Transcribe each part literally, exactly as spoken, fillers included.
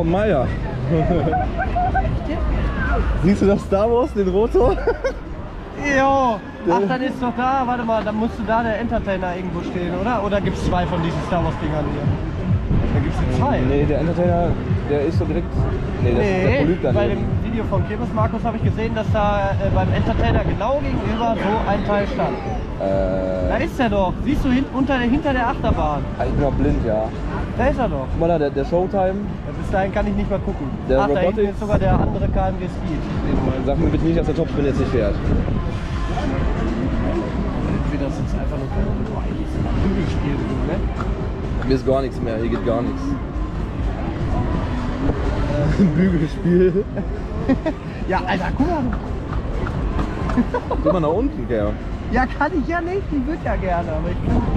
Tom Meyer. Siehst du das Star Wars, den Rotor? Jo! Ach, dann ist doch da, warte mal, dann musste da der Entertainer irgendwo stehen, oder? Oder gibt es zwei von diesen Star Wars Dingern hier? Da gibt es zwei. Nee, der Entertainer, der ist so direkt. Nee, das nee, ist der Polyp bei daneben. dem Video von Kirmes Markus habe ich gesehen, dass da äh, beim Entertainer genau gegenüber so ein Teil stand. Äh, Da ist er doch, siehst du hin, unter, hinter der Achterbahn. ah, ich bin noch blind, ja. Da ist er doch. Guck mal da, der, der Showtime. Ja, bis dahin kann ich nicht mal gucken. Der Ach, da hinten Robotics. ist sogar der andere K M G Speed. Sag mir bitte nicht, dass der Topspin jetzt nicht fährt. Das ist einfach nur ein Bügelspiel, ne? Mir ist gar nichts mehr, hier geht gar nichts. Bügelspiel. Ja, Alter, guck mal. Guck mal nach unten, Kerl. Ja, kann ich ja nicht. Ich würde ja gerne, aber ich kann.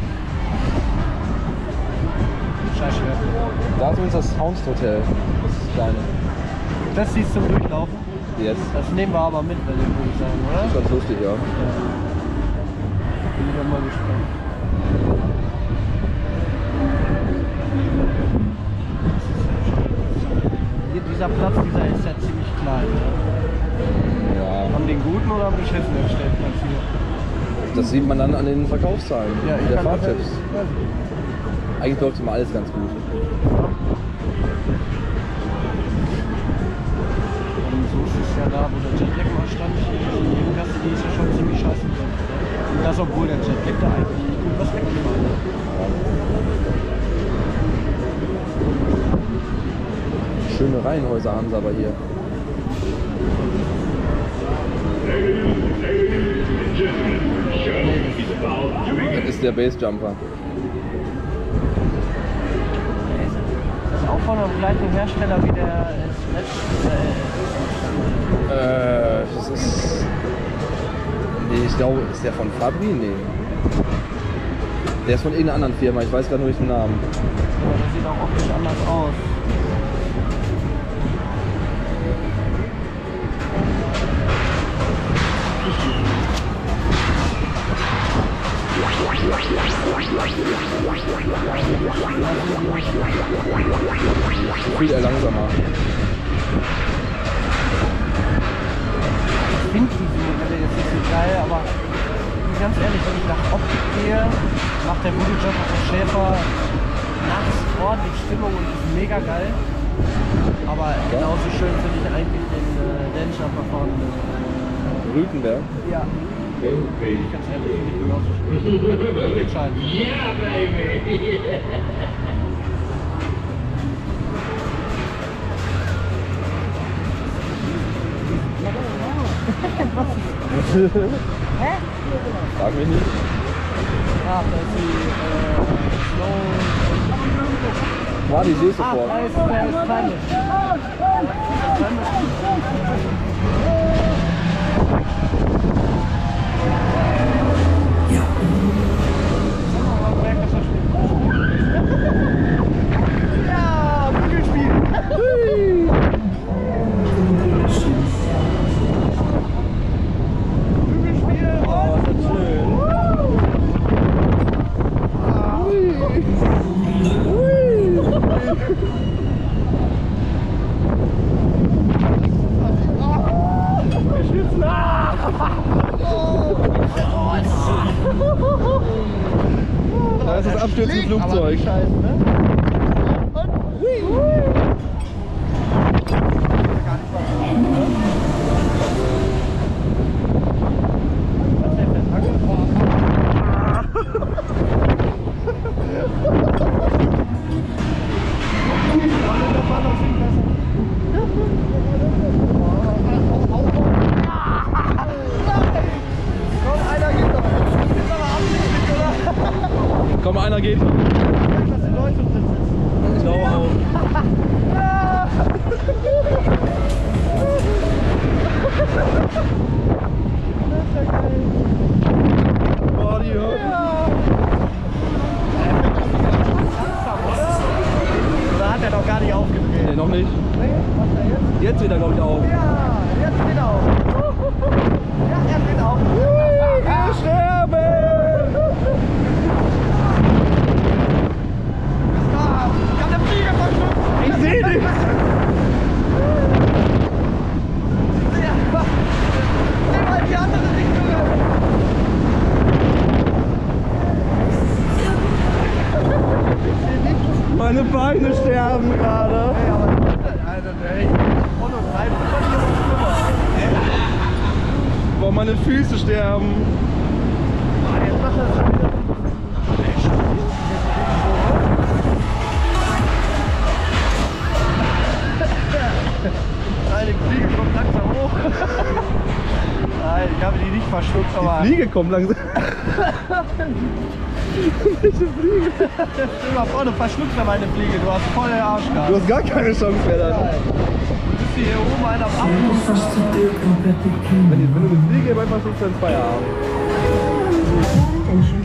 Scheiße. Da ist übrigens das Hounds Hotel. Das ist kleine. Das siehst du zum Durchlaufen? Yes. Das nehmen wir aber mit, wenn wir gut sein, oder? Das ist ganz lustig, ja. Bin ich ja mal gespannt. Hier, dieser Platz, dieser ist ja ziemlich klein. Ne? Ja. Haben den guten oder haben den beschissenen Stellplatz hier? Das sieht man dann an den Verkaufszahlen Ja, ich der kann das Fahrtchefs. ja. Eigentlich läuft immer alles ganz gut. Und so ist es ja da, wo der Jetlag mal stand. Die Nebengasse, die ist ja schon ziemlich scheiße. Und das, obwohl der Jetlag da eigentlich nicht gut was weggefahren hat. Schöne Reihenhäuser haben sie aber hier. Das ist der Bassjumper. Das ist auch von dem gleichen Hersteller wie der Snatch. Äh, das ist. Nee, ich glaube, ist der von Fabri? Nee. Der ist von irgendeiner anderen Firma, ich weiß gerade nur nicht den Namen. Ja, das sieht auch optisch anders aus. Viel eher langsamer. Ich finde diese Modelle jetzt nicht so geil, aber ganz ehrlich, wenn ich nach Optik gehe, macht der Voodoo-Job auf der Schäfer nachts ordentlich Stimmung und ist mega geil. Aber genauso schön finde ich eigentlich den äh, Dance-Jumper von äh, Rütenberg? ja. Okay. Ich ganz ehrlich, finde ich genauso schön. Ich entscheiden. Yeah, baby! Hä? Frag mich nicht. Ach, da ist die äh, Snow. Warte, ich sehe es Ach, sofort. da ist, da ist Timeless. Ja, Bügelspiel. Bügelspiel. Oh, ist das schön. Da ist das abstürzende Flugzeug. Scheiße, ne? Komm, einer geht. Dass die Leute drin sitzen. Ich glaube auch. Boah, die Hürden. Da hat er noch gar nicht aufgedreht. Nee, noch nicht. Nee, macht er jetzt? Jetzt geht er, glaube ich, auf. Ja, jetzt geht er auf. Ja, er geht auf. Wir sterben! Ah, ich hab den Flieger verschluckt. sehe nichts. Nimm mal die andere Richtung. Meine Beine sterben gerade. Ey, aber Alter, ey, voll und rein, voll schlimmer. Boah, meine Füße sterben. Ah, jetzt macht er das schon wieder. Nein, die Fliege kommt langsam hoch. Nein, ich habe die nicht verschluckt, aber... Die Fliege kommt langsam. Welche Fliege? Stell mal vor, du verschluckst da meine Fliege, du hast voll den Arsch Du gehabt. hast gar keine Chance mehr dann. Du bist hier oben einer am Abflug. Wenn, wenn du eine Fliege beim Verschluck, dann Feierabend.